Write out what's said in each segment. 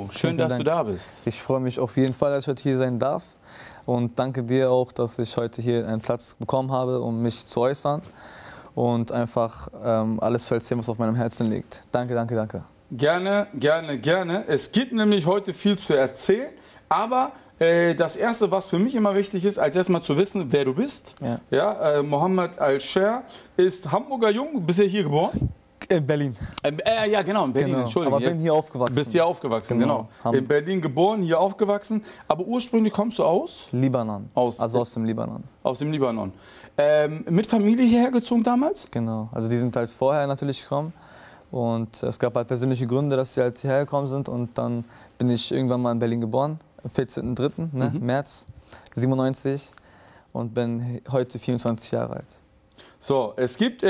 Schön, dass du da bist. Ich freue mich auf jeden Fall, dass ich heute hier sein darf. Und danke dir auch, dass ich heute hier einen Platz bekommen habe, um mich zu äußern und einfach alles zu erzählen, was auf meinem Herzen liegt. Danke, danke, danke. Gerne, gerne, gerne. Es gibt nämlich heute viel zu erzählen, aber das Erste, was für mich immer wichtig ist, als erstmal zu wissen, wer du bist. Ja, Mohammed Al-Sher ist Hamburger Jung. Bist du hier geboren? In Berlin. Ja, genau, in Berlin, Genau. Entschuldigung. Aber bin hier aufgewachsen. Bist hier aufgewachsen, genau. In Berlin geboren, hier aufgewachsen. Aber ursprünglich kommst du aus? Libanon. Also aus dem Libanon. Aus dem Libanon. Mit Familie hierher gezogen damals? Genau. Also die sind halt vorher natürlich gekommen. Und es gab halt persönliche Gründe, dass sie halt hierher gekommen sind. Und dann bin ich irgendwann mal in Berlin geboren. Am 14.03. März 97. Und bin heute 24 Jahre alt. So, es gibt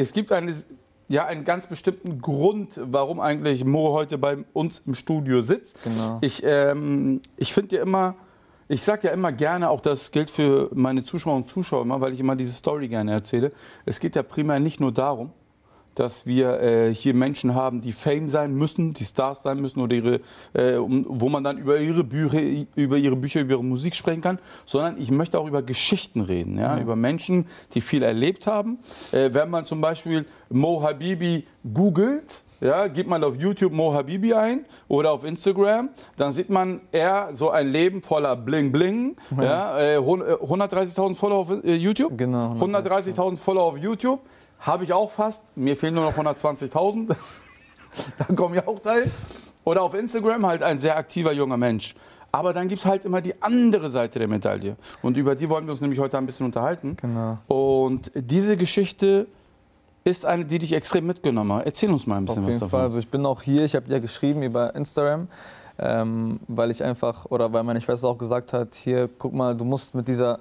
einen ganz bestimmten Grund, warum eigentlich Mo heute bei uns im Studio sitzt. Genau. Ich finde ja immer, ich sage ja immer gerne, auch das gilt für meine Zuschauer und Zuschauer immer, weil ich immer diese Story gerne erzähle. Es geht ja primär nicht nur darum, dass wir hier Menschen haben, die Fame sein müssen, die Stars sein müssen oder wo man dann über ihre Bücher, über ihre Musik sprechen kann, sondern ich möchte auch über Geschichten reden, ja? Über Menschen, die viel erlebt haben. Wenn man zum Beispiel Mo Habibi googelt, ja, gibt man auf YouTube Mo Habibi ein oder auf Instagram, dann sieht man eher so ein Leben voller Bling Bling. Ja, 130.000 Follower auf YouTube, Genau, 130.000 Follower auf YouTube. Habe ich auch fast. Mir fehlen nur noch 120.000. Dann komme ich auch dahin. Oder auf Instagram halt ein sehr aktiver junger Mensch. Aber dann gibt es halt immer die andere Seite der Medaille. Und über die wollen wir uns nämlich heute ein bisschen unterhalten. Genau. Und diese Geschichte ist eine, die dich extrem mitgenommen hat. Erzähl uns mal ein bisschen was davon. Auf jeden Fall. Also ich bin auch hier, ich habe dir geschrieben über Instagram, weil ich einfach, oder weil meine Schwester auch gesagt hat, hier, guck mal, du musst mit dieser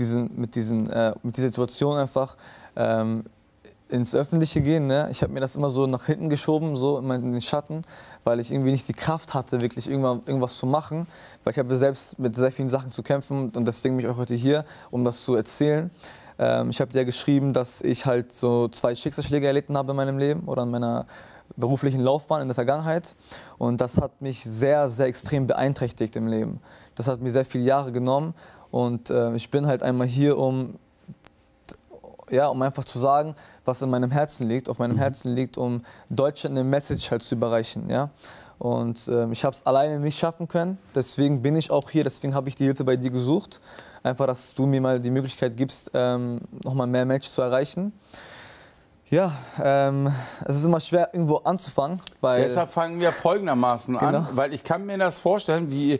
Situation einfach ins Öffentliche gehen. Ne? Ich habe mir das immer so nach hinten geschoben, so in den Schatten, weil ich irgendwie nicht die Kraft hatte, wirklich irgendwas zu machen. Weil ich habe selbst mit sehr vielen Sachen zu kämpfen und deswegen bin ich auch heute hier, um das zu erzählen. Ich habe dir geschrieben, dass ich halt so 2 Schicksalsschläge erlitten habe in meinem Leben oder in meiner beruflichen Laufbahn in der Vergangenheit. Und das hat mich sehr, sehr extrem beeinträchtigt im Leben. Das hat mir sehr viele Jahre genommen und ich bin halt einmal hier, um einfach zu sagen, was in meinem Herzen liegt, auf meinem Herzen liegt, um Deutschland eine Message halt zu überreichen. Ja? Und ich habe es alleine nicht schaffen können, deswegen bin ich auch hier, deswegen habe ich die Hilfe bei dir gesucht. Einfach, dass du mir mal die Möglichkeit gibst, nochmal mehr Menschen zu erreichen. Ja, es ist immer schwer, irgendwo anzufangen. Deshalb fangen wir folgendermaßen an, weil ich kann mir das vorstellen, wie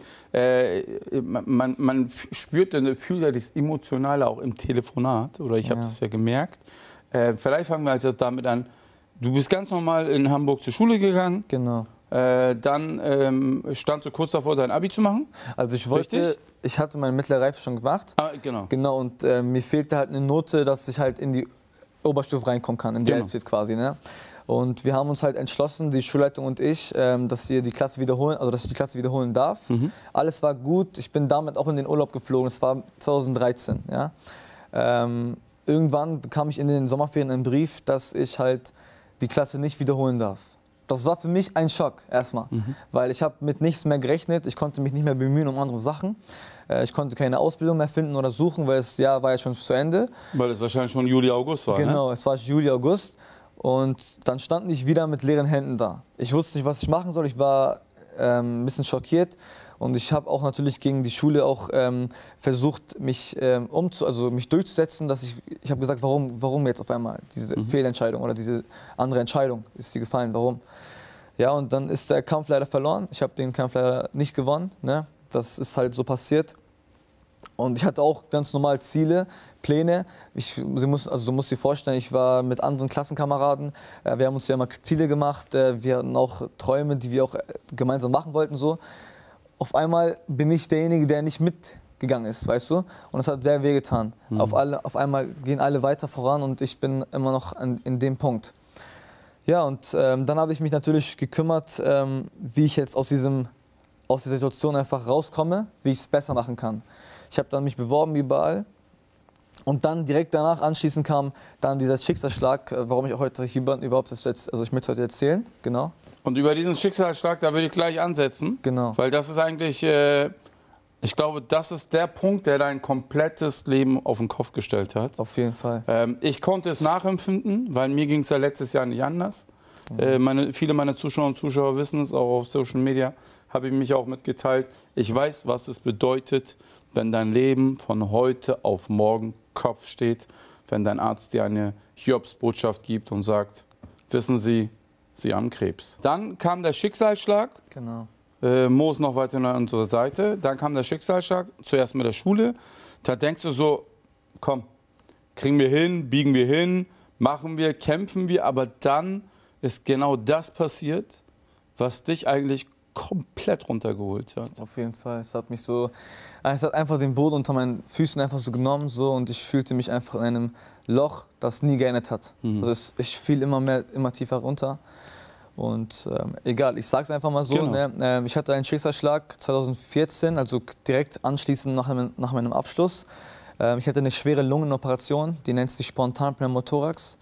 man fühlt ja das Emotionale auch im Telefonat, oder ich habe das ja gemerkt. Vielleicht fangen wir also damit an. Du bist ganz normal in Hamburg zur Schule gegangen. Genau. Dann standst du kurz davor, dein Abi zu machen. Also ich hatte meine mittlere Reife schon gemacht. Genau. Genau, und mir fehlte halt eine Note, dass ich halt in die Oberstufe reinkommen kann, in die Hälfte quasi. Ne? Und wir haben uns halt entschlossen, die Schulleitung und ich, dass wir die Klasse wiederholen, also dass ich die Klasse wiederholen darf. Alles war gut. Ich bin damit auch in den Urlaub geflogen. Es war 2013. Ja? Irgendwann bekam ich in den Sommerferien einen Brief, dass ich halt die Klasse nicht wiederholen darf. Das war für mich ein Schock erstmal, weil ich habe mit nichts mehr gerechnet. Ich konnte mich nicht mehr bemühen um andere Sachen. Ich konnte keine Ausbildung mehr finden oder suchen, weil das Jahr war ja schon zu Ende. Weil es wahrscheinlich schon Juli, August war, Genau, es war Juli, August. Und dann stand ich wieder mit leeren Händen da. Ich wusste nicht, was ich machen soll. Ich war ein bisschen schockiert. Und ich habe auch natürlich gegen die Schule auch versucht, mich durchzusetzen. Dass ich habe gesagt, warum jetzt auf einmal diese Fehlentscheidung oder diese andere Entscheidung ist dir gefallen, warum? Ja, und dann ist der Kampf leider verloren. Ich habe den Kampf leider nicht gewonnen. Ne? Das ist halt so passiert. Und ich hatte auch ganz normal Ziele, Pläne. Du musst dir vorstellen, ich war mit anderen Klassenkameraden. Wir haben uns ja immer Ziele gemacht. Wir hatten auch Träume, die wir auch gemeinsam machen wollten. So. Auf einmal bin ich derjenige, der nicht mitgegangen ist, weißt du? Und das hat sehr wehgetan. Auf einmal gehen alle weiter voran und ich bin immer noch in dem Punkt. Ja, und dann habe ich mich natürlich gekümmert, wie ich jetzt aus dieser Situation einfach rauskomme, wie ich es besser machen kann. Ich habe dann mich beworben überall und dann direkt danach anschließend kam dann dieser Schicksalsschlag, warum ich auch heute hier überhaupt ich möchte heute erzählen, genau. Und über diesen Schicksalsschlag, da würde ich gleich ansetzen. Genau. Weil das ist eigentlich, ich glaube, das ist der Punkt, der dein komplettes Leben auf den Kopf gestellt hat. Auf jeden Fall. Ich konnte es nachempfinden, weil mir ging es ja letztes Jahr nicht anders. Viele meiner Zuschauer und Zuschauer wissen es, auch auf Social Media habe ich mich auch mitgeteilt. Ich weiß, was es bedeutet, wenn dein Leben von heute auf morgen Kopf steht, wenn dein Arzt dir eine Hiobsbotschaft gibt und sagt, wissen Sie, Sie haben Krebs. Dann kam der Schicksalsschlag. Genau. Mo ist noch weiter an unserer Seite. Dann kam der Schicksalsschlag, zuerst mit der Schule. Da denkst du so, komm, kriegen wir hin, biegen wir hin, machen wir, kämpfen wir. Aber dann ist genau das passiert, was dich eigentlich komplett runtergeholt hat. Auf jeden Fall. Es hat mich so, es hat einfach den Boden unter meinen Füßen einfach so genommen so, und ich fühlte mich einfach in einem Loch, das nie geendet hat. Also ich fiel immer tiefer runter. Und egal, ich sag's einfach mal so, Genau. ne? Ich hatte einen Schicksalsschlag 2014, also direkt anschließend nach meinem Abschluss. Ich hatte eine schwere Lungenoperation, die nennt sich Spontanpneumothorax.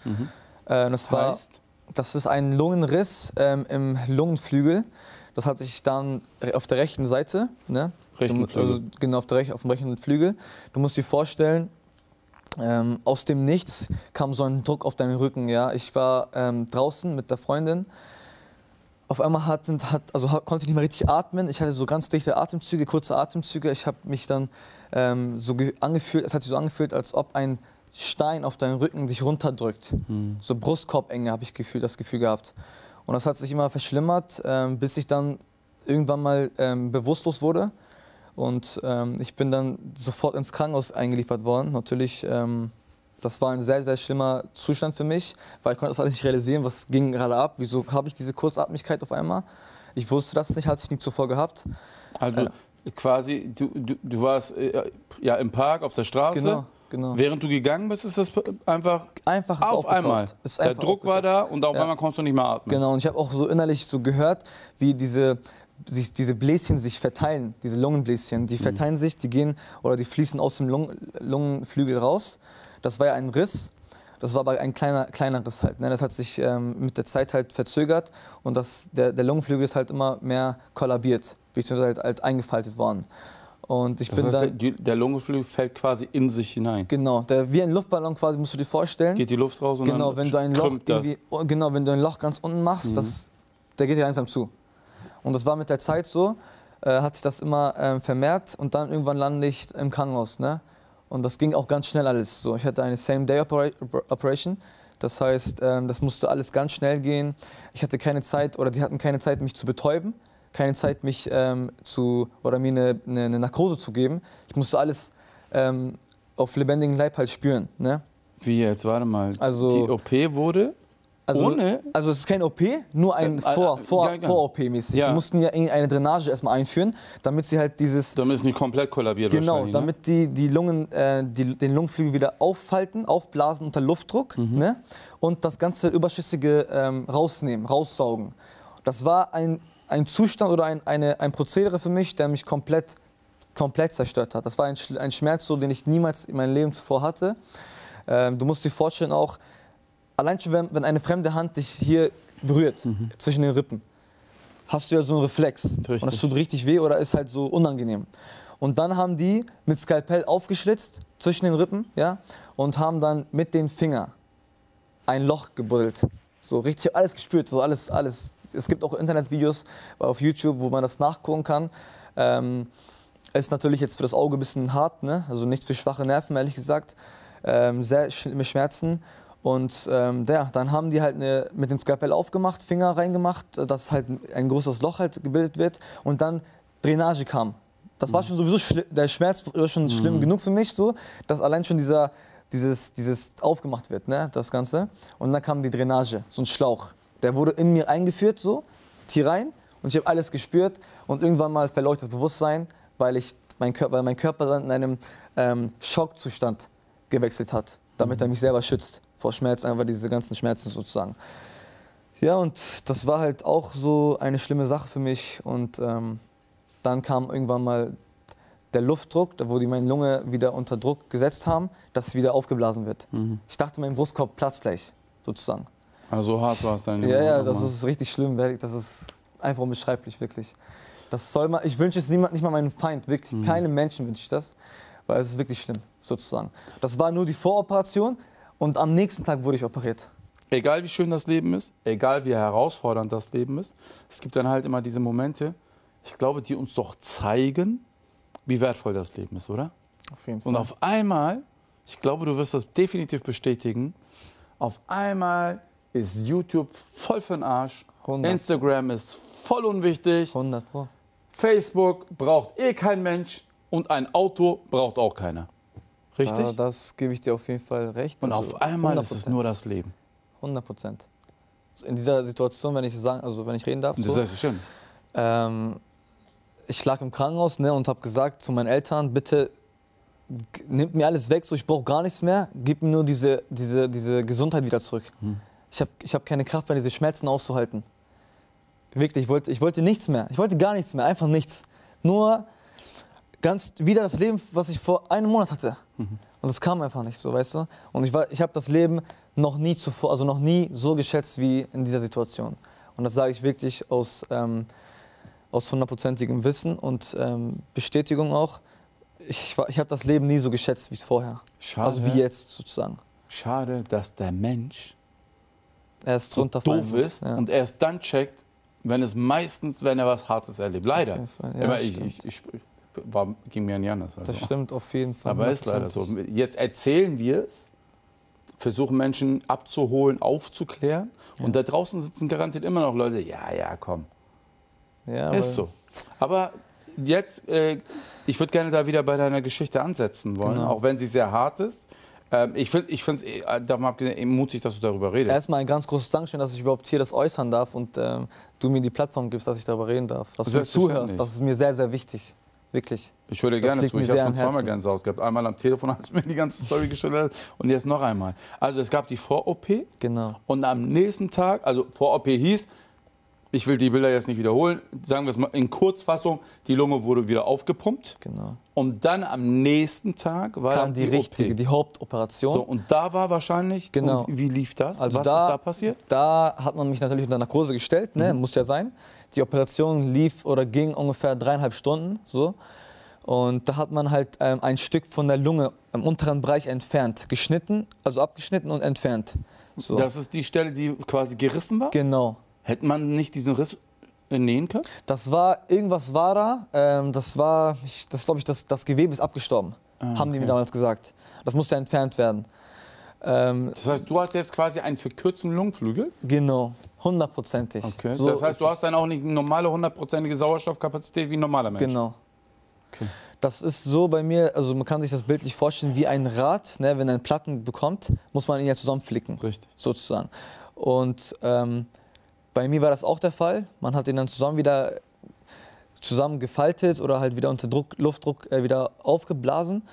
Das ist ein Lungenriss im Lungenflügel. Das hatte ich dann auf der rechten Seite, ne? Rechten Flügel. Also genau auf dem rechten Flügel. Du musst dir vorstellen, aus dem Nichts kam so ein Druck auf deinen Rücken. Ja? Ich war draußen mit der Freundin. Auf einmal konnte ich nicht mehr richtig atmen. Ich hatte so ganz dichte Atemzüge, kurze Atemzüge. Ich habe mich dann es hat sich so angefühlt, als ob ein Stein auf deinen Rücken dich runterdrückt. So Brustkorbenge habe ich das Gefühl gehabt. Und das hat sich immer verschlimmert, bis ich dann irgendwann mal bewusstlos wurde. Und ich bin dann sofort ins Krankenhaus eingeliefert worden. Natürlich, das war ein sehr, sehr schlimmer Zustand für mich, weil ich konnte das alles nicht realisieren, was ging gerade ab. Wieso habe ich diese Kurzatmigkeit auf einmal? Ich wusste das nicht, hatte ich nie zuvor gehabt. Also quasi, du warst ja im Park, auf der Straße. Genau. Während du gegangen bist, ist das einfach auf einmal. Der Druck war da und auf einmal konntest du nicht mehr atmen. Genau, und ich habe auch so innerlich so gehört, wie diese Bläschen sich verteilen, diese Lungenbläschen, die verteilen sich, die fließen aus dem Lungenflügel raus. Das war ja ein Riss, das war aber ein kleiner Riss halt. Ne? Das hat sich mit der Zeit halt verzögert und der Lungenflügel ist halt immer mehr kollabiert, beziehungsweise halt eingefaltet worden. Und der Lungenflügel fällt quasi in sich hinein. Genau, wie ein Luftballon quasi, musst du dir vorstellen. Geht die Luft raus und genau, dann wenn du ein Loch ganz unten machst, der geht ja langsam zu. Und das war mit der Zeit so, hat sich das immer vermehrt und dann irgendwann lande ich im Krankenhaus. Ne? Und das ging auch ganz schnell alles so. Ich hatte eine Same-Day-Operation, das heißt, das musste alles ganz schnell gehen. Ich hatte keine Zeit, oder die hatten keine Zeit, mich zu betäuben, keine Zeit, mir eine Narkose zu geben. Ich musste alles auf lebendigen Leib halt spüren. Ne? Wie jetzt? Warte mal. Also, die OP wurde ohne? Also es ist kein OP, nur ein Vor-OP-mäßig. Ja. Die mussten ja eine Drainage erstmal einführen, damit sie halt Damit es nicht komplett kollabiert genau, wahrscheinlich. Damit die Lungen, den Lungenflügel wieder aufblasen unter Luftdruck, ne? Und das ganze Überschüssige raussaugen. Das war ein Zustand oder ein Prozedere für mich, der mich komplett zerstört hat. Das war ein Schmerz, den ich niemals in meinem Leben zuvor hatte. Du musst dir vorstellen auch, allein schon, wenn eine fremde Hand dich hier berührt, zwischen den Rippen, hast du ja so einen Reflex. Richtig. Und das tut richtig weh oder ist halt so unangenehm. Und dann haben die mit Skalpell aufgeschlitzt zwischen den Rippen, ja, und haben dann mit dem Finger ein Loch gebuddelt. So richtig, ich habe alles gespürt, so alles. Es gibt auch Internetvideos auf YouTube, wo man das nachgucken kann. Ist natürlich jetzt für das Auge ein bisschen hart, ne? Also nicht für schwache Nerven, ehrlich gesagt. Sehr schlimme Schmerzen. Und dann haben die halt mit dem Skalpell aufgemacht, Finger reingemacht, dass halt ein großes Loch halt gebildet wird und dann Drainage kam. Das war schon sowieso der Schmerz war schon schlimm genug für mich, so, dass allein schon dieses aufgemacht wird, ne, das Ganze. Und dann kam die Drainage, so ein Schlauch. Der wurde in mir eingeführt, so, hier rein, und ich habe alles gespürt und irgendwann mal verlor ich das Bewusstsein, weil mein Körper dann in einem Schockzustand gewechselt hat, damit er mich selber schützt vor Schmerzen, einfach diese ganzen Schmerzen sozusagen. Ja, und das war halt auch so eine schlimme Sache für mich. Und dann kam irgendwann mal der Luftdruck, wo die meine Lunge wieder unter Druck gesetzt haben, dass es wieder aufgeblasen wird. Ich dachte, mein Brustkorb platzt gleich, sozusagen. Also so hart war es dann. Ja, das ist richtig schlimm, das ist einfach unbeschreiblich, wirklich. Das soll man, ich wünsche es niemand, nicht mal meinem Feind, wirklich. Keinem Menschen wünsche ich das, weil es ist wirklich schlimm, sozusagen. Das war nur die Voroperation und am nächsten Tag wurde ich operiert. Egal wie schön das Leben ist, egal wie herausfordernd das Leben ist, es gibt dann halt immer diese Momente, ich glaube, die uns doch zeigen, wie wertvoll das Leben ist, oder? Auf jeden Fall. Und auf einmal, ich glaube, du wirst das definitiv bestätigen, auf einmal ist YouTube voll für den Arsch, 100. Instagram ist voll unwichtig, 100 Pro. Facebook braucht eh kein Mensch und ein Auto braucht auch keiner. Richtig? Das gebe ich dir auf jeden Fall recht. Und Also auf einmal 100%. ist es nur das Leben. 100%. In dieser Situation, wenn ich reden darf, Das ist selbstverständlich. ich lag im Krankenhaus, ne, und habe gesagt zu meinen Eltern, bitte nimmt mir alles weg, so ich brauche gar nichts mehr, gib mir nur diese Gesundheit wieder zurück. Ich hab keine Kraft mehr, diese Schmerzen auszuhalten. Wirklich, ich wollte nichts mehr. Ich wollte gar nichts mehr, einfach nichts. Nur ganz wieder das Leben, was ich vor einem Monat hatte. Und das kam einfach nicht so, weißt du? Und ich habe das Leben noch nie zuvor, also noch nie so geschätzt wie in dieser Situation. Und das sage ich wirklich aus 100%igem Wissen und Bestätigung auch. Ich habe das Leben nie so geschätzt wie vorher. Schade. Also wie jetzt sozusagen. Schade, dass der Mensch Erst so runterfallen doof muss, ist ja. und erst dann checkt, wenn er was Hartes erlebt. Leider. Auf jeden Fall, ja, Ging mir nicht anders. Also. Das stimmt auf jeden Fall. Aber ist leider so. Jetzt erzählen wir es, versuchen Menschen abzuholen, aufzuklären. Ja. Und da draußen sitzen garantiert immer noch Leute, ja, komm. Ja, Ist so. Aber jetzt, ich würde gerne da wieder bei deiner Geschichte ansetzen wollen, Genau. auch wenn sie sehr hart ist. Ich finde es, davon abgesehen, mutig, dass du darüber redest. Erstmal ein ganz großes Dankeschön, dass ich überhaupt hier das äußern darf und du mir die Plattform gibst, dass ich darüber reden darf. Dass du mir zuhörst, das ist mir sehr, sehr wichtig. Wirklich. Ich höre dir Das gerne liegt zu. mir Ich habe sehr schon am zweimal Herzen. Gänsehaut gehabt. Einmal am Telefon, als du mir die ganze Story geschildert hast und jetzt noch einmal. Also es gab die Vor-OP Genau. und am nächsten Tag, also Vor-OP hieß, ich will die Bilder jetzt nicht wiederholen, sagen wir es mal in Kurzfassung, die Lunge wurde wieder aufgepumpt. Genau. Und dann am nächsten Tag war Kam dann die richtige, OP. die Hauptoperation. So, und da war wahrscheinlich, Genau. und wie lief das? Also Was ist da passiert? Da hat man mich natürlich unter Narkose gestellt, ne? Muss ja sein. Die Operation lief oder ging ungefähr 3,5 Stunden. So. Und da hat man halt ein Stück von der Lunge im unteren Bereich entfernt, geschnitten, also abgeschnitten und entfernt. So. Das ist die Stelle, die quasi gerissen war? Genau. Hätte man nicht diesen Riss nähen können? Irgendwas war da, das glaube ich, das Gewebe ist abgestorben, haben die mir damals gesagt. Das musste entfernt werden. Das heißt, du hast jetzt quasi einen verkürzten Lungenflügel? Genau, 100%ig. Okay. So das heißt, ist du es. hast dann auch nicht eine normale 100%ige Sauerstoffkapazität wie ein normaler Mensch? Genau. Okay. Das ist so bei mir, also man kann sich das bildlich vorstellen wie ein Rad, ne? Wenn er einen Platten bekommt, muss man ihn ja zusammenflicken, Richtig. sozusagen. Und bei mir war das auch der Fall. Man hat ihn dann zusammen gefaltet oder halt wieder unter Luftdruck wieder aufgeblasen.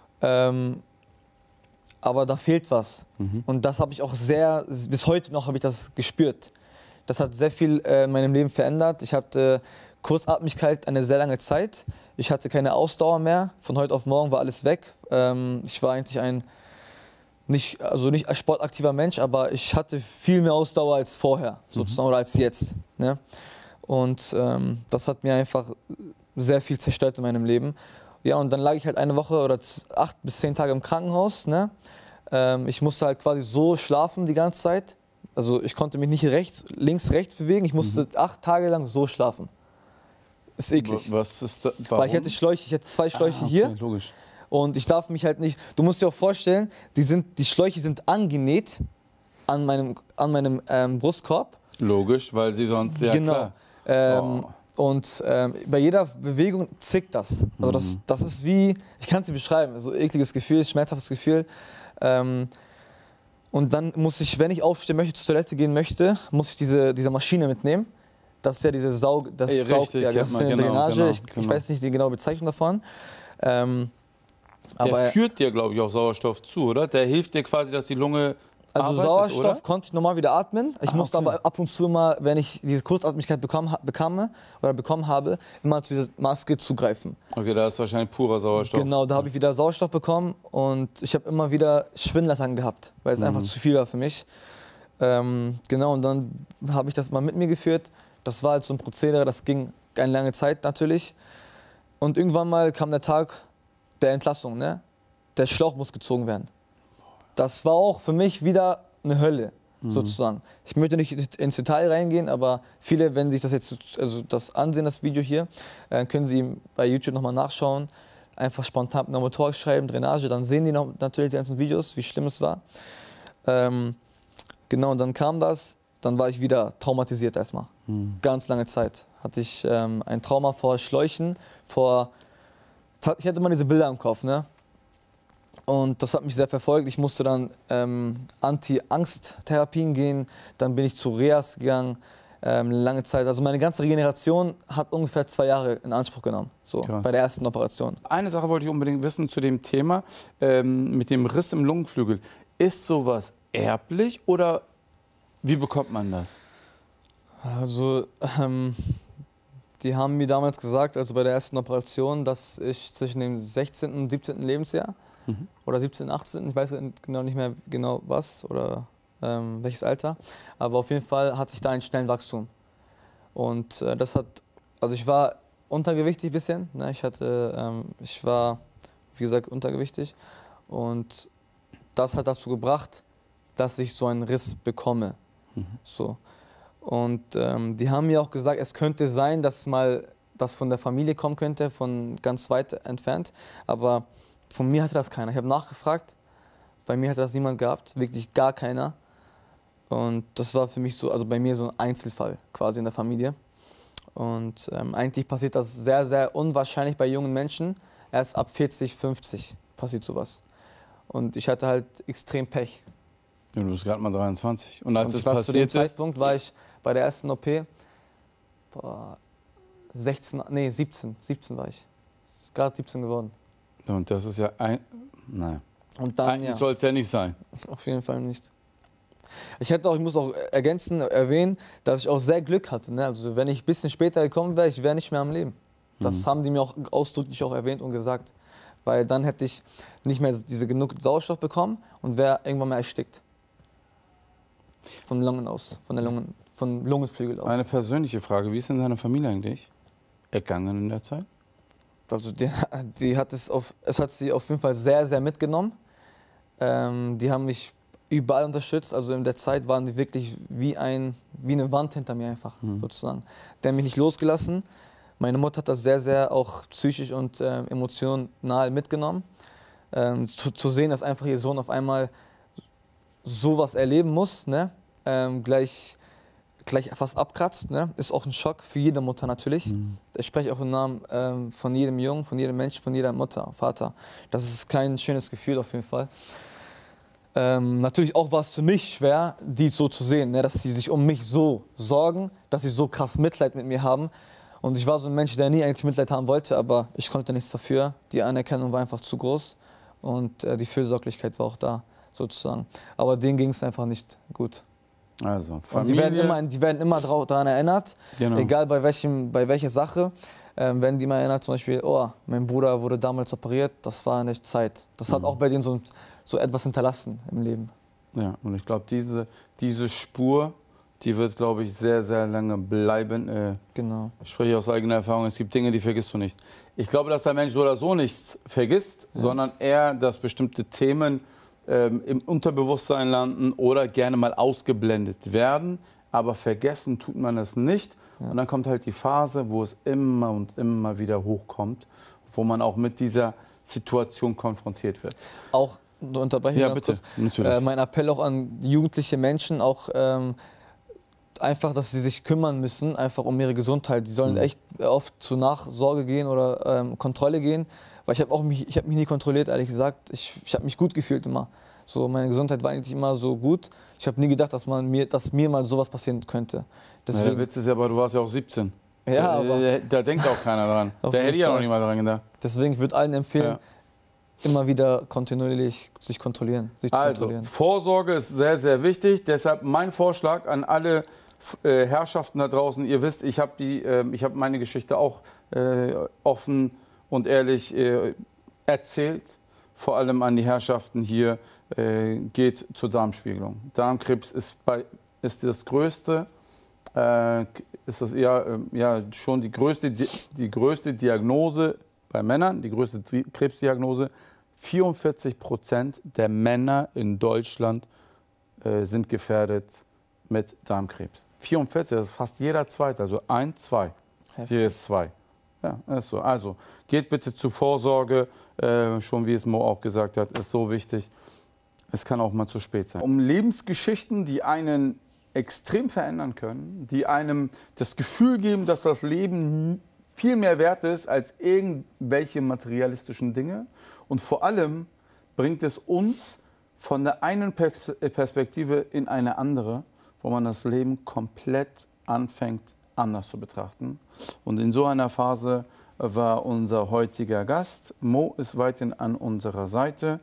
Aber da fehlt was. Und das habe ich auch bis heute noch habe ich das gespürt. Das hat sehr viel in meinem Leben verändert. Ich hatte Kurzatmigkeit eine sehr lange Zeit. Ich hatte keine Ausdauer mehr. Von heute auf morgen war alles weg. Ich war eigentlich nicht ein sportaktiver Mensch, aber ich hatte viel mehr Ausdauer als vorher, sozusagen, oder als jetzt. Ne? Und das hat mir einfach sehr viel zerstört in meinem Leben. Ja, und dann lag ich halt eine Woche oder 8 bis 10 Tage im Krankenhaus. Ne? Ich musste halt quasi so schlafen die ganze Zeit. Also ich konnte mich nicht links, rechts bewegen. Ich musste 8 Tage lang so schlafen. Ist eklig. Was ist da, warum? Weil ich hatte 2 Schläuche hier. Logisch. Und ich darf mich halt nicht. Du musst dir auch vorstellen, die Schläuche sind angenäht an meinem Brustkorb. Logisch, weil sie sonst, ja Genau. klar. Und bei jeder Bewegung zickt das. Also das ist wie, ich kann es dir beschreiben, so ekliges Gefühl, schmerzhaftes Gefühl. Und dann muss ich, wenn ich aufstehen möchte, zur Toilette gehen möchte, muss ich diese Maschine mitnehmen. Das ist ja diese saugt, das ist eine Drainage, ich weiß nicht die genaue Bezeichnung davon. Der führt dir, glaube ich, auch Sauerstoff zu, oder? Der hilft dir quasi, dass die Lunge Also arbeitet, Sauerstoff oder? konnte ich normal wieder atmen. Ich musste okay. aber ab und zu mal, wenn ich diese Kurzatmigkeit bekommen habe, immer zu dieser Maske zugreifen. Okay, da ist wahrscheinlich purer Sauerstoff. Genau, da habe ich wieder Sauerstoff bekommen und ich habe immer wieder Schwindelattacken gehabt, weil es einfach zu viel war für mich. Genau, und dann habe ich das mal mit mir geführt. Das war halt so ein Prozedere, das ging eine lange Zeit natürlich. Und irgendwann mal kam der Tag der Entlassung, ne? Der Schlauch muss gezogen werden. Das war auch für mich wieder eine Hölle, sozusagen. Ich möchte nicht ins Detail reingehen, aber viele, wenn sich das jetzt, also das ansehen, das Video hier, können Sie bei YouTube nochmal nachschauen. Einfach spontan eine Motorik schreiben, Drainage, dann sehen die noch natürlich die ganzen Videos, wie schlimm es war. Genau, und dann kam das, dann war ich wieder traumatisiert erstmal. Ganz lange Zeit hatte ich ein Trauma vor Schläuchen, ich hatte immer diese Bilder im Kopf, ne? Und das hat mich sehr verfolgt. Ich musste dann Anti-Angst-Therapien gehen, dann bin ich zu Reas gegangen, lange Zeit. Also meine ganze Regeneration hat ungefähr 2 Jahre in Anspruch genommen, so bei der ersten Operation. Eine Sache wollte ich unbedingt wissen zu dem Thema mit dem Riss im Lungenflügel. Ist sowas erblich oder wie bekommt man das? Also die haben mir damals gesagt, also bei der ersten Operation, dass ich zwischen dem 16. und 17. Lebensjahr oder 17., 18., ich weiß genau nicht mehr genau was oder welches Alter, aber auf jeden Fall hatte ich da einen schnellen Wachstum. Und das hat, also ich war untergewichtig ein bisschen, ne? Ich war, wie gesagt, untergewichtig und das hat dazu gebracht, dass ich so einen Riss bekomme. So. Und die haben mir auch gesagt, es könnte sein, dass mal das von der Familie kommen könnte, von ganz weit entfernt. Aber von mir hatte das keiner. Ich habe nachgefragt, bei mir hatte das niemand gehabt, wirklich gar keiner. Und das war für mich so, also bei mir so ein Einzelfall quasi in der Familie. Und eigentlich passiert das sehr, sehr unwahrscheinlich bei jungen Menschen. Erst ab 40, 50 passiert sowas. Und ich hatte halt extrem Pech. Ja, du bist gerade mal 23. Und als es zu dem passiert ist, Zeitpunkt war ich bei der ersten OP, 17 war ich. Ist gerade 17 geworden. und das ist ja nein. Und dann, Eigentlich soll es ja nicht sein. auf jeden Fall nicht. Ich muss auch erwähnen, dass ich auch sehr Glück hatte. Ne? Also wenn ich ein bisschen später gekommen wäre, ich wäre nicht mehr am Leben. Das haben die mir auch ausdrücklich auch erwähnt und gesagt. Weil dann hätte ich nicht mehr genug Sauerstoff bekommen und wäre irgendwann mal erstickt. Von Lungen aus, vom Lungenflügel aus. Eine persönliche Frage, wie ist denn deine Familie eigentlich ergangen in der Zeit? Also es hat sie auf jeden Fall sehr, sehr mitgenommen. Die haben mich überall unterstützt. Also in der Zeit waren die wirklich wie eine Wand hinter mir einfach, sozusagen. Die haben mich nicht losgelassen. Meine Mutter hat das sehr, sehr auch psychisch und emotional mitgenommen. Zu sehen, dass einfach ihr Sohn auf einmal sowas erleben muss, ne? Gleich fast abkratzt, ne? Ist auch ein Schock für jede Mutter natürlich. Ich spreche auch im Namen von jedem Jungen, von jedem Menschen, von jeder Mutter, Vater. Das ist kein schönes Gefühl auf jeden Fall. Natürlich auch war es für mich schwer, die so zu sehen, ne? Dass sie sich um mich so sorgen, dass sie so krass Mitleid mit mir haben. Und ich war so ein Mensch, der nie eigentlich Mitleid haben wollte, aber ich konnte nichts dafür. Die Anerkennung war einfach zu groß und die Fürsorglichkeit war auch da, sozusagen. Aber denen ging es einfach nicht gut. Also, Familie. Die werden immer daran erinnert, genau. Egal bei welcher Sache. Wenn die mal erinnert, zum Beispiel, oh, mein Bruder wurde damals operiert, das war eine Zeit. Das hat auch bei denen so etwas hinterlassen im Leben. Ja, und ich glaube, diese Spur, die wird, glaube ich, sehr, sehr lange bleiben. Genau. Ich spreche aus eigener Erfahrung, es gibt Dinge, die vergisst du nicht. Ich glaube, dass der Mensch so oder so nichts vergisst, sondern eher, dass bestimmte Themen im Unterbewusstsein landen oder gerne mal ausgeblendet werden. Aber vergessen tut man es nicht. Ja. Und dann kommt halt die Phase, wo es immer und immer wieder hochkommt, wo man auch mit dieser Situation konfrontiert wird. Auch unterbrechen. Ja, bitte. Natürlich. Mein Appell auch an jugendliche Menschen, auch einfach, dass sie sich kümmern müssen, einfach um ihre Gesundheit. Die sollen echt oft zur Nachsorge gehen oder Kontrolle gehen. Weil ich habe mich nie kontrolliert, ehrlich gesagt. Ich habe mich gut gefühlt immer. So, meine Gesundheit war eigentlich immer so gut. Ich habe nie gedacht, dass mir mal sowas passieren könnte. Deswegen, ja, der Witz ist ja, aber du warst ja auch 17. Ja, aber da denkt auch keiner dran. Da hätte ich ja noch nicht mal dran gedacht. Deswegen würde ich allen empfehlen, immer wieder kontinuierlich sich kontrollieren. Vorsorge ist sehr, sehr wichtig. Deshalb mein Vorschlag an alle Herrschaften da draußen. Ihr wisst, ich habe meine Geschichte auch offen und ehrlich erzählt. vor allem an die Herrschaften hier, geht zur Darmspiegelung. Darmkrebs ist das größte, ist das schon die größte Diagnose bei Männern, die größte Krebsdiagnose. 44% der Männer in Deutschland sind gefährdet mit Darmkrebs. 44, das ist fast jeder Zweite, also 1, 2. Hier ist 2. Ja, ist so. Also geht bitte zur Vorsorge, schon wie es Mo auch gesagt hat, ist so wichtig. Es kann auch mal zu spät sein. Um Lebensgeschichten, die einen extrem verändern können, die einem das Gefühl geben, dass das Leben viel mehr wert ist als irgendwelche materialistischen Dinge. Und vor allem bringt es uns von der einen Perspektive in eine andere, wo man das Leben komplett anfängt anders zu betrachten. Und in so einer Phase war unser heutiger Gast. Mo ist weiterhin an unserer Seite.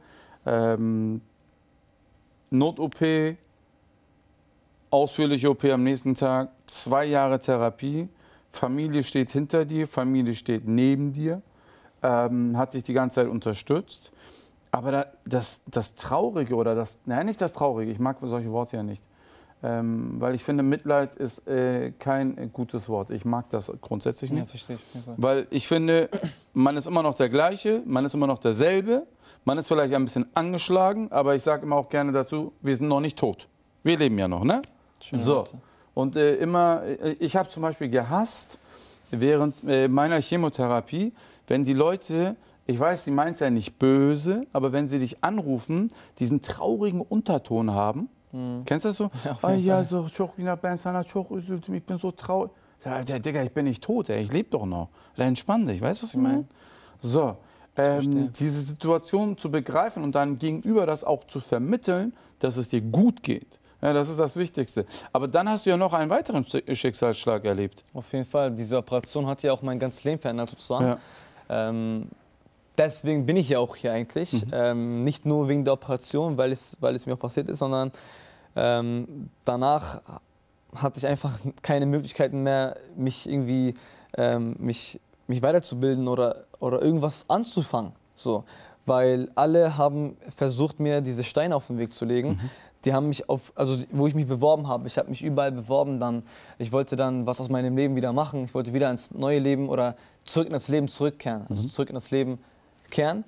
Not-OP, ausführliche OP am nächsten Tag, 2 Jahre Therapie. Familie steht hinter dir, Familie steht neben dir, hat dich die ganze Zeit unterstützt. Aber das Traurige oder nicht das Traurige, ich mag solche Worte ja nicht, weil ich finde, Mitleid ist kein gutes Wort. Ich mag das grundsätzlich nicht. Ja, verstehe ich. Weil ich finde, man ist immer noch der Gleiche, man ist immer noch derselbe, man ist vielleicht ein bisschen angeschlagen, aber ich sage immer auch gerne dazu, wir sind noch nicht tot. Wir leben ja noch, ne? Schöne so. Worte. Und ich habe zum Beispiel gehasst, während meiner Chemotherapie, wenn die Leute, ich weiß, sie meinen es ja nicht böse, aber wenn sie dich anrufen, diesen traurigen Unterton haben. Kennst du das so? Ja, so, ich bin so traurig. Ja, Digga, ich bin nicht tot, ey, ich lebe doch noch. Entspann dich, weißt du, was ich meine? So, diese Situation zu begreifen und dann gegenüber das auch zu vermitteln, dass es dir gut geht. Ja, das ist das Wichtigste. Aber dann hast du ja noch einen weiteren Schicksalsschlag erlebt. Auf jeden Fall. Diese Operation hat ja auch mein ganzes Leben verändert, sozusagen. Ja. Deswegen bin ich ja auch hier eigentlich. Nicht nur wegen der Operation, weil es mir auch passiert ist, sondern danach hatte ich einfach keine Möglichkeiten mehr, mich irgendwie mich weiterzubilden oder irgendwas anzufangen. So. Weil alle haben versucht, mir diese Steine auf den Weg zu legen. Die haben mich wo ich mich beworben habe, ich habe mich überall beworben, ich wollte dann was aus meinem Leben wieder machen, ich wollte wieder ins neue Leben oder zurück in das Leben zurückkehren, also zurück in das Leben kehren.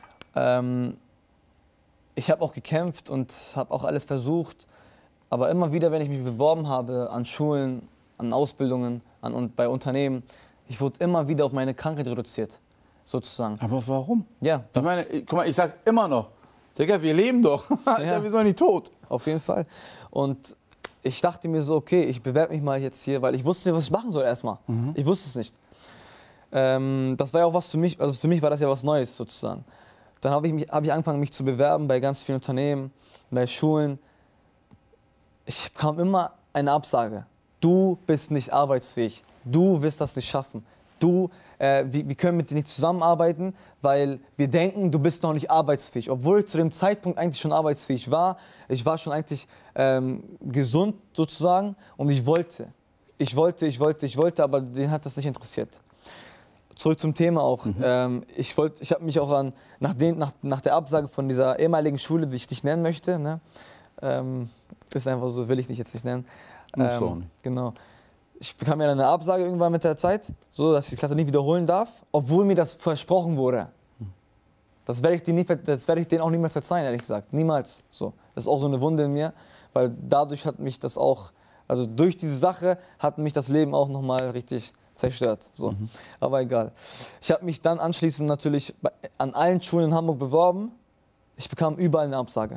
Ich habe auch gekämpft und habe auch alles versucht, aber immer wieder, wenn ich mich beworben habe an Schulen, an Ausbildungen, bei Unternehmen, ich wurde immer wieder auf meine Krankheit reduziert, sozusagen. Aber warum? Ja. Ich meine, guck mal, ich sag immer noch, Digga, wir leben doch. Ja. Wir sind doch nicht tot. Auf jeden Fall. Und ich dachte mir so, okay, ich bewerbe mich mal jetzt hier, weil ich wusste nicht, was ich machen soll erstmal. Ich wusste es nicht. Das war ja auch was für mich, also für mich war das ja was Neues sozusagen. Dann habe ich angefangen, mich zu bewerben bei ganz vielen Unternehmen, bei Schulen. Ich bekam immer eine Absage. Du bist nicht arbeitsfähig. Du wirst das nicht schaffen. Wir können mit dir nicht zusammenarbeiten, weil wir denken, du bist noch nicht arbeitsfähig. Obwohl ich zu dem Zeitpunkt eigentlich schon arbeitsfähig war. Ich war schon eigentlich gesund sozusagen und ich wollte, aber den hat das nicht interessiert. Zurück zum Thema auch. Ich habe mich auch nach der Absage von dieser ehemaligen Schule, die ich nicht nennen möchte, ne? Ist einfach so, will ich dich jetzt nicht nennen. Genau. Ich bekam ja eine Absage irgendwann mit der Zeit, so dass ich die Klasse nicht wiederholen darf, obwohl mir das versprochen wurde. Das werde ich denen auch niemals verzeihen, ehrlich gesagt. Niemals. So. Das ist auch so eine Wunde in mir, weil dadurch hat mich das auch, also durch diese Sache hat mich das Leben auch nochmal richtig zerstört. So. Aber egal. Ich habe mich dann anschließend natürlich an allen Schulen in Hamburg beworben. Ich bekam überall eine Absage.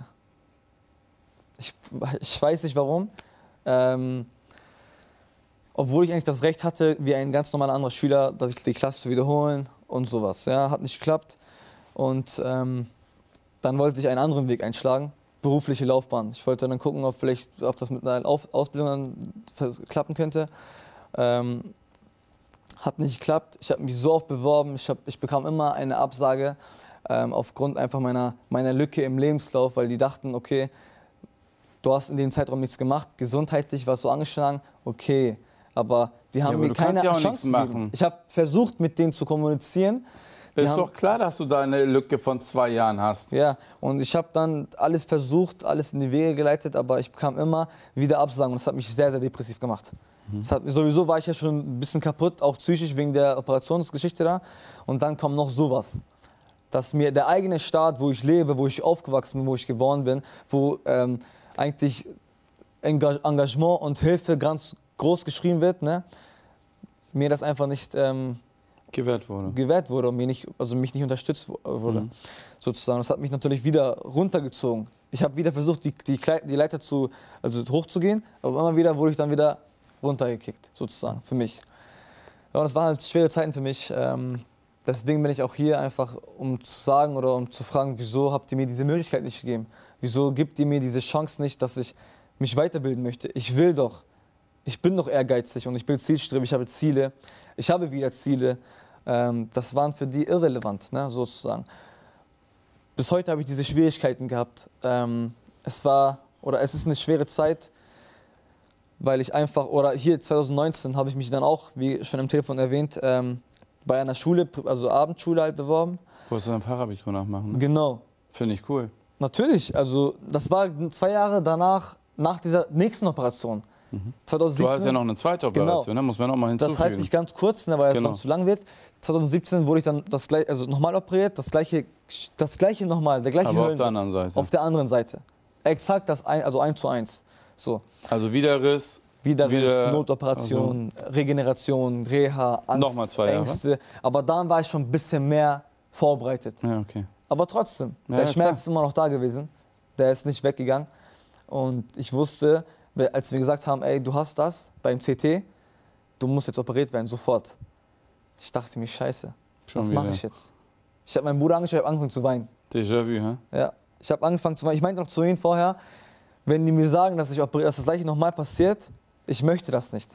Ich weiß nicht warum. Obwohl ich eigentlich das Recht hatte, wie ein ganz normaler anderer Schüler, dass ich die Klasse zu wiederholen und sowas. Ja, hat nicht geklappt. Und dann wollte ich einen anderen Weg einschlagen, berufliche Laufbahn. Ich wollte dann gucken, ob das mit einer Ausbildung dann klappen könnte. Hat nicht geklappt. Ich habe mich so oft beworben. Ich bekam immer eine Absage aufgrund einfach meiner Lücke im Lebenslauf, weil die dachten, okay, du hast in dem Zeitraum nichts gemacht, gesundheitlich warst du angeschlagen, okay. Aber die haben mir keine Chance gegeben. Ich habe versucht, mit denen zu kommunizieren. Ist doch klar, dass du da eine Lücke von 2 Jahren hast. Ja, und ich habe dann alles versucht, alles in die Wege geleitet, aber ich bekam immer wieder Absagen und das hat mich sehr, sehr depressiv gemacht. Sowieso war ich ja schon ein bisschen kaputt, auch psychisch wegen der Operationsgeschichte da. Und dann kommt noch sowas. Dass mir der eigene Staat, wo ich lebe, wo ich aufgewachsen bin, wo ich geboren bin, wo eigentlich Engagement und Hilfe ganz groß geschrieben wird, ne, mir das einfach nicht gewährt wurde und mich nicht unterstützt wurde, sozusagen. Das hat mich natürlich wieder runtergezogen. Ich habe wieder versucht, die Leiter hochzugehen, aber immer wieder wurde ich dann wieder runtergekickt, sozusagen, für mich. Ja, und das waren halt schwere Zeiten für mich. Deswegen bin ich auch hier einfach, um zu sagen oder um zu fragen, wieso habt ihr mir diese Möglichkeit nicht gegeben? Wieso gibt ihr mir diese Chance nicht, dass ich mich weiterbilden möchte? Ich will doch. Ich bin doch ehrgeizig und ich bin zielstrebig, ich habe Ziele. Ich habe wieder Ziele. Das waren für die irrelevant, ne, sozusagen. Bis heute habe ich diese Schwierigkeiten gehabt. Es ist eine schwere Zeit, weil ich einfach, oder hier 2019 habe ich mich dann auch, wie schon im Telefon erwähnt, bei einer Schule, also Abendschule halt beworben. Wolltest du dein Fachabitur nachmachen? Ne? Genau. Finde ich cool. Natürlich, also das war 2 Jahre danach, nach dieser nächsten Operation. 2017, du hast ja noch eine zweite Operation, genau, ne? Muss man noch mal hinzufügen. Das halte ich ganz kurz, ne, weil es sonst zu lang wird. 2017 wurde ich dann nochmal operiert, das gleiche nochmal, der gleiche Aber auf der anderen Seite. Auf der anderen Seite. Exakt also 1:1. So. Also Widerriss, Notoperation, Regeneration, Reha, Angst, nochmal 2 Jahre. Ängste. Aber dann war ich schon ein bisschen mehr vorbereitet. Ja, okay. Aber trotzdem, Ja, der Schmerz klar. ist immer noch da gewesen. Der ist nicht weggegangen. Und ich wusste, als wir gesagt haben, ey, du hast das beim CT, du musst jetzt operiert werden, sofort. Ich dachte mir, scheiße, was mache ich jetzt? Ich habe meinen Bruder angeschaut, ich habe angefangen zu weinen. Déjà-vu, hä? Ja, ich habe angefangen zu weinen. Ich meinte noch zu ihnen vorher, wenn die mir sagen, dass das gleiche nochmal passiert, ich möchte das nicht.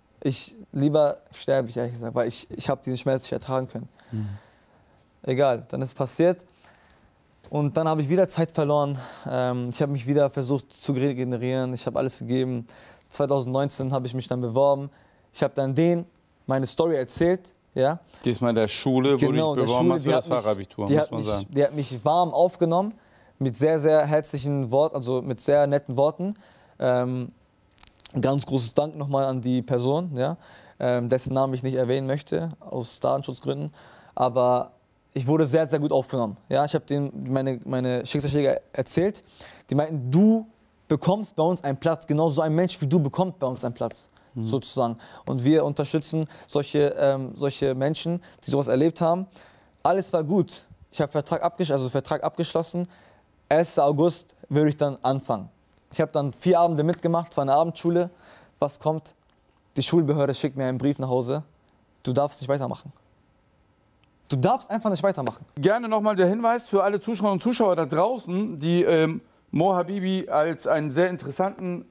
Lieber sterbe ich, ehrlich gesagt, weil ich habe diesen Schmerz nicht ertragen können. Egal, dann ist es passiert. Und dann habe ich wieder Zeit verloren. Ich habe mich wieder versucht zu regenerieren. Ich habe alles gegeben. 2019 habe ich mich dann beworben. Ich habe dann denen meine Story erzählt. Ja. Diesmal in der Schule, wo du dich beworben hast für das Fachabitur, muss man sagen. Die hat mich warm aufgenommen, mit sehr, sehr herzlichen Worten, also mit sehr netten Worten. Ganz großes Dank nochmal an die Person, ja, dessen Namen ich nicht erwähnen möchte, aus Datenschutzgründen. Aber ich wurde sehr, sehr gut aufgenommen. Ja, ich habe denen meine Schicksalsschläge erzählt. Die meinten, du bekommst bei uns einen Platz. Genau so ein Mensch wie du bekommt bei uns einen Platz, sozusagen. Und wir unterstützen solche Menschen, die sowas erlebt haben. Alles war gut. Ich habe Vertrag abgeschlossen. 1. August würde ich dann anfangen. Ich habe dann 4 Abende mitgemacht, es war eine Abendschule. Was kommt? Die Schulbehörde schickt mir einen Brief nach Hause. Du darfst nicht weitermachen. Du darfst einfach nicht weitermachen. Gerne nochmal der Hinweis für alle Zuschauer und Zuschauer da draußen, die Mo Habibi als einen sehr interessanten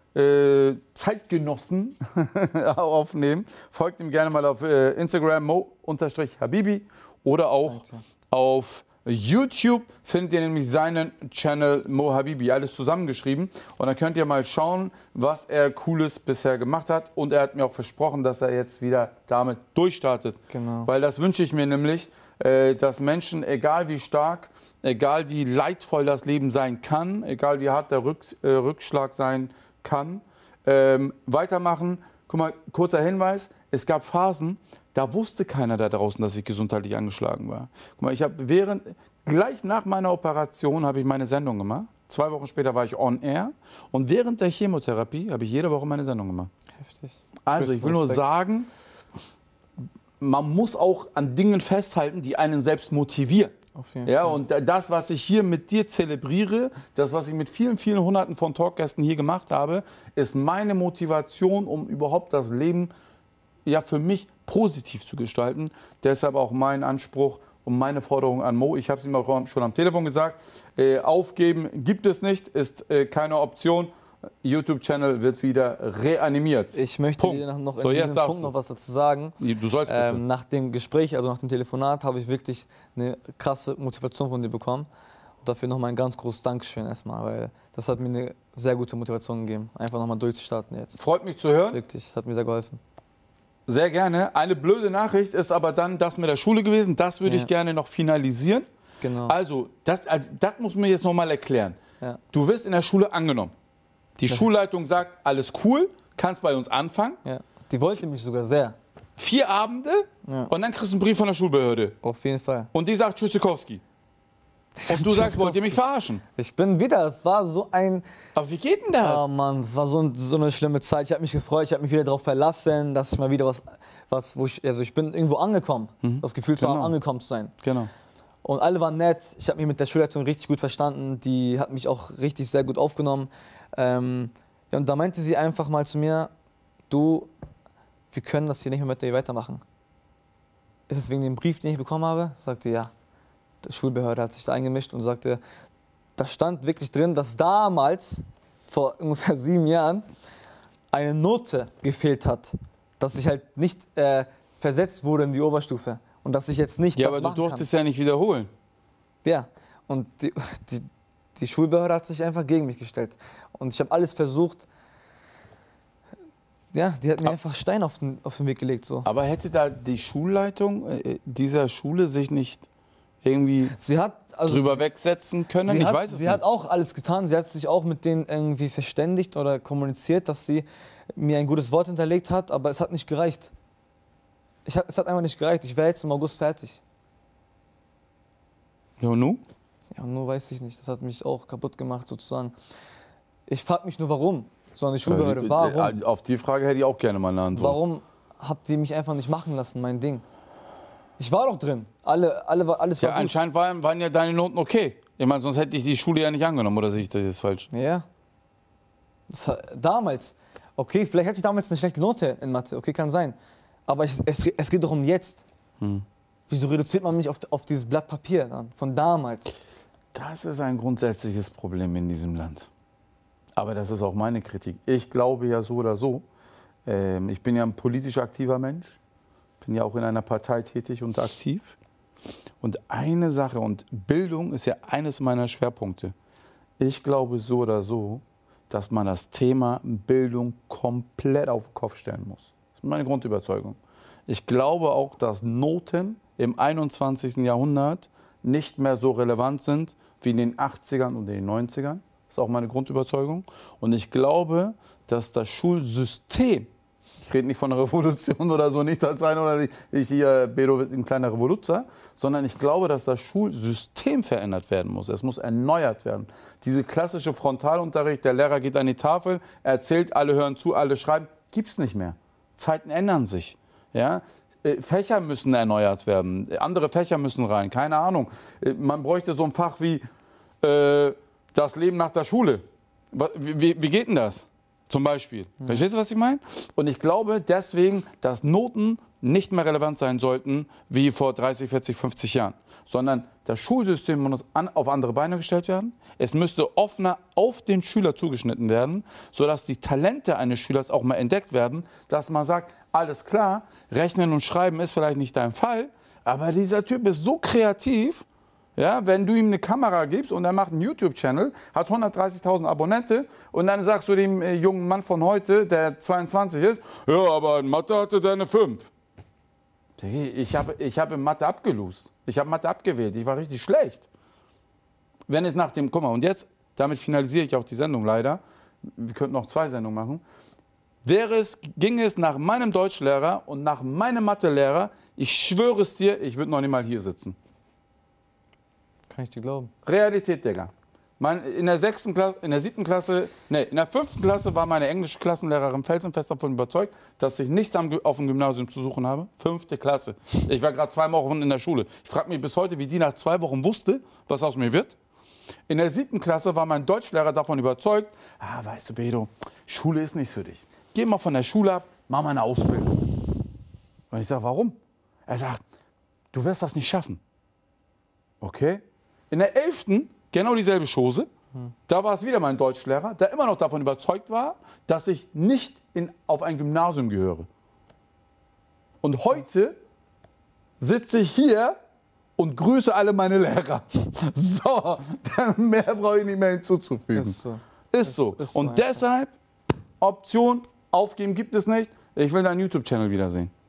Zeitgenossen aufnehmen. Folgt ihm gerne mal auf Instagram Mo_Habibi oder auch auf YouTube findet ihr nämlich seinen Channel Mo Habibi, alles zusammengeschrieben. Und dann könnt ihr mal schauen, was er Cooles bisher gemacht hat. Und er hat mir auch versprochen, dass er jetzt wieder damit durchstartet. Genau. Weil das wünsche ich mir nämlich, dass Menschen, egal wie stark, egal wie leidvoll das Leben sein kann, egal wie hart der Rückschlag sein kann, weitermachen. Guck mal, kurzer Hinweis, es gab Phasen, da wusste keiner da draußen, dass ich gesundheitlich angeschlagen war. Guck mal, ich habe gleich nach meiner Operation habe ich meine Sendung gemacht. 2 Wochen später war ich on air und während der Chemotherapie habe ich jede Woche meine Sendung gemacht. Heftig. Also ich will nur sagen, man muss auch an Dingen festhalten, die einen selbst motivieren. Auf jeden Ja, Fall. und das, was ich hier mit dir zelebriere, das, was ich mit vielen, vielen Hunderten von Talkgästen hier gemacht habe, ist meine Motivation, um überhaupt das Leben ja für mich positiv zu gestalten. Deshalb auch mein Anspruch und meine Forderung an Mo. Ich habe es ihm auch schon am Telefon gesagt. Aufgeben gibt es nicht, ist keine Option. YouTube-Channel wird wieder reanimiert. Ich möchte dir noch in diesem Punkt noch was dazu sagen. Du sollst bitte. Nach dem Gespräch, also nach dem Telefonat, habe ich wirklich eine krasse Motivation von dir bekommen. Und dafür nochmal ein ganz großes Dankeschön erstmal, weil das hat mir eine sehr gute Motivation gegeben, einfach nochmal durchzustarten jetzt. Freut mich zu hören. Wirklich, das hat mir sehr geholfen. Sehr gerne. Eine blöde Nachricht ist aber dann das mit der Schule gewesen. Das würde ich gerne noch finalisieren. Genau. Also, das muss man jetzt noch mal erklären. Ja. Du wirst in der Schule angenommen. Die Schulleitung sagt, alles cool, kannst bei uns anfangen. Ja. Die wollte mich sogar sehr. 4 Abende und dann kriegst du einen Brief von der Schulbehörde. Auf jeden Fall. Und die sagt Tschüssikowski. Und du sagst, wollt ihr mich verarschen? Ich bin wieder, es war so ein... Aber wie geht denn das? Oh Mann, es war so eine schlimme Zeit. Ich habe mich gefreut, ich habe mich wieder darauf verlassen, dass ich mal wieder ich bin irgendwo angekommen. Das Gefühl zu haben, angekommen zu sein. Genau. Und alle waren nett. Ich habe mich mit der Schulleitung richtig gut verstanden. Die hat mich auch richtig sehr gut aufgenommen. Und da meinte sie einfach mal zu mir, du, wir können das hier nicht mehr mit dir weitermachen. Ist es wegen dem Brief, den ich bekommen habe? Sagte ja. Die Schulbehörde hat sich da eingemischt und sagte, da stand wirklich drin, dass damals, vor ungefähr 7 Jahren, eine Note gefehlt hat. Dass ich halt nicht versetzt wurde in die Oberstufe. Und dass ich jetzt nicht Ja, das aber du machen durftest ja nicht wiederholen. Ja, und die Schulbehörde hat sich einfach gegen mich gestellt. Und ich habe alles versucht. Ja, die hat mir einfach Stein auf den Weg gelegt. So. Aber hätte da die Schulleitung dieser Schule sich nicht irgendwie drüber wegsetzen können? Ich weiß es nicht. Sie hat auch alles getan. Sie hat sich auch mit denen irgendwie verständigt oder kommuniziert, dass sie mir ein gutes Wort hinterlegt hat. Aber es hat nicht gereicht. Es hat einfach nicht gereicht. Ich wäre jetzt im August fertig. Ja, und nun? Ja, und nur weiß ich nicht. Das hat mich auch kaputt gemacht, sozusagen. Ich frage mich nur, warum? Sondern die Schulbehörde, warum? Auf die Frage hätte ich auch gerne mal eine Antwort. Warum habt ihr mich einfach nicht machen lassen, mein Ding? Ich war doch drin. Alles war gut. Ja, anscheinend waren ja deine Noten okay. Ich meine, sonst hätte ich die Schule ja nicht angenommen, oder sehe ich das jetzt falsch? Ja. Damals. Okay, vielleicht hatte ich damals eine schlechte Note in Mathe. Okay, kann sein. Aber es geht doch um jetzt. Wieso reduziert man mich auf dieses Blatt Papier dann, von damals? Das ist ein grundsätzliches Problem in diesem Land. Aber das ist auch meine Kritik. Ich glaube ja so oder so, ich bin ja ein politisch aktiver Mensch, bin ja auch in einer Partei tätig und aktiv. Und eine Sache, und Bildung ist ja eines meiner Schwerpunkte. Ich glaube so oder so, dass man das Thema Bildung komplett auf den Kopf stellen muss. Das ist meine Grundüberzeugung. Ich glaube auch, dass Noten im 21. Jahrhundert nicht mehr so relevant sind wie in den 80ern und den 90ern. Das ist auch meine Grundüberzeugung. Und ich glaube, dass das Schulsystem, ich rede nicht von einer Revolution oder so, nicht das sein oder ich hier, Bedo wird ein kleiner Revoluzer, sondern ich glaube, dass das Schulsystem verändert werden muss. Es muss erneuert werden. Diese klassische Frontalunterricht, der Lehrer geht an die Tafel, erzählt, alle hören zu, alle schreiben, gibt es nicht mehr. Zeiten ändern sich. Ja? Fächer müssen erneuert werden, andere Fächer müssen rein, keine Ahnung. Man bräuchte so ein Fach wie das Leben nach der Schule. Wie geht denn das? Zum Beispiel. Verstehst du, was ich meine? Und ich glaube deswegen, dass Noten nicht mehr relevant sein sollten wie vor 30, 40, 50 Jahren. Sondern das Schulsystem muss auf andere Beine gestellt werden. Es müsste offener auf den Schüler zugeschnitten werden, sodass die Talente eines Schülers auch mal entdeckt werden, dass man sagt, alles klar, Rechnen und Schreiben ist vielleicht nicht dein Fall, aber dieser Typ ist so kreativ, ja, wenn du ihm eine Kamera gibst und er macht einen YouTube-Channel, hat 130.000 Abonnenten und dann sagst du dem jungen Mann von heute, der 22 ist, ja, aber in Mathe hatte der eine 5. Ich hab in Mathe abgelost. Ich habe Mathe abgewählt. Ich war richtig schlecht. Wenn es nach dem, guck mal, und jetzt, damit finalisiere ich auch die Sendung leider, wir könnten noch 2 Sendungen machen, ging es nach meinem Deutschlehrer und nach meinem Mathelehrer, ich schwöre es dir, ich würde noch nicht mal hier sitzen. Kann ich dir glauben. Realität, Digga. In der 5. Klasse war meine englische Klassenlehrerin felsenfest davon überzeugt, dass ich nichts auf dem Gymnasium zu suchen habe. 5. Klasse. Ich war gerade 2 Wochen in der Schule. Ich frage mich bis heute, wie die nach 2 Wochen wusste, was aus mir wird. In der 7. Klasse war mein Deutschlehrer davon überzeugt, weißt du, Bedo, Schule ist nichts für dich. Geh mal von der Schule ab, mach mal eine Ausbildung. Und ich sage, warum? Er sagt, du wirst das nicht schaffen. Okay. In der 11. genau dieselbe Chose. Da war es wieder mein Deutschlehrer, der immer noch davon überzeugt war, dass ich nicht auf ein Gymnasium gehöre. Und heute sitze ich hier und grüße alle meine Lehrer. So, mehr brauche ich nicht mehr hinzuzufügen. Ist so. Ist so. Und deshalb, Option, aufgeben gibt es nicht. Ich will deinen YouTube-Channel wiedersehen.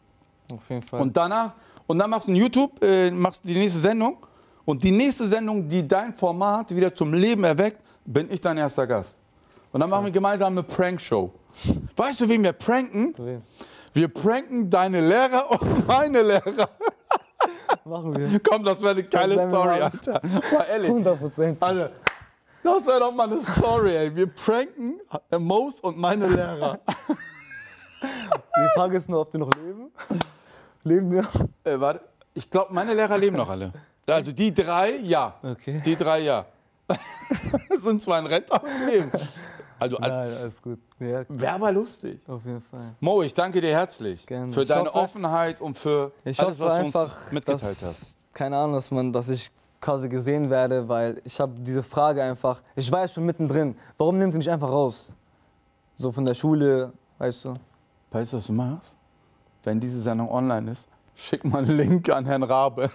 Auf jeden Fall. Und dann machst du ein YouTube, machst die nächste Sendung. Und die nächste Sendung, die dein Format wieder zum Leben erweckt, bin ich dein erster Gast. Und dann machen wir gemeinsam eine Prankshow. Weißt du, wen wir pranken? Wen? Wir pranken deine Lehrer und meine Lehrer. Machen wir. Komm, das wäre eine geile werden wir Story, machen. Alter. Mal ehrlich. 100%. Alter, das wäre doch mal eine Story, ey. Wir pranken Mos und meine Lehrer. Die Frage ist nur, ob die noch leben. Leben die noch? Warte, ich glaube, meine Lehrer leben noch alle. Also die 3, ja. Okay. Die 3, ja. Sind zwar in Rente, aber leben. Also, Nein, alles gut. Ja, wäre aber lustig. auf jeden Fall. Mo, ich danke dir herzlich Gerne. für Ich deine hoffe- Offenheit und für Ich alles, hoffe was du einfach, uns mitgeteilt hast. keine Ahnung, dass ich quasi gesehen werde, weil ich habe diese Frage einfach, ich war ja schon mittendrin. Warum nimmt ihr mich einfach raus? So von der Schule, weißt du? Weißt du, was du machst? Wenn diese Sendung online ist, schick mal einen Link an Herrn Rabe.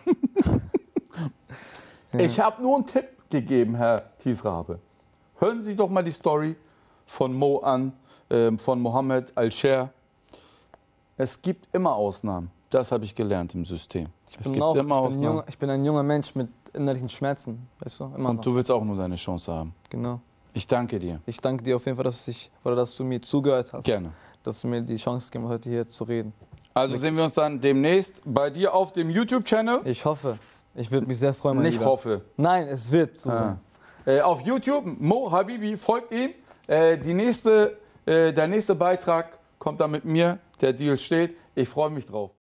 Ich habe nur einen Tipp gegeben, Herr Thies Rabe. Hören Sie doch mal die Story von Mo an, von Mohammed Al-Sher. Es gibt immer Ausnahmen. Das habe ich gelernt im System. Ich bin ein junger Mensch mit innerlichen Schmerzen, weißt du? Immer Und noch. du willst auch nur deine Chance haben. Genau. Ich danke dir. Ich danke dir auf jeden Fall, dass du mir zugehört hast. Gerne. Dass du mir die Chance gegeben hast, heute hier zu reden. Also sehen wir uns dann demnächst bei dir auf dem YouTube-Channel. Ich hoffe. Ich würde mich sehr freuen, mein Nicht Lieber. hoffe. Nein, es wird so sein. Auf YouTube, Mo Habibi, folgt ihm. Der nächste Beitrag kommt dann mit mir. Der Deal steht. Ich freue mich drauf.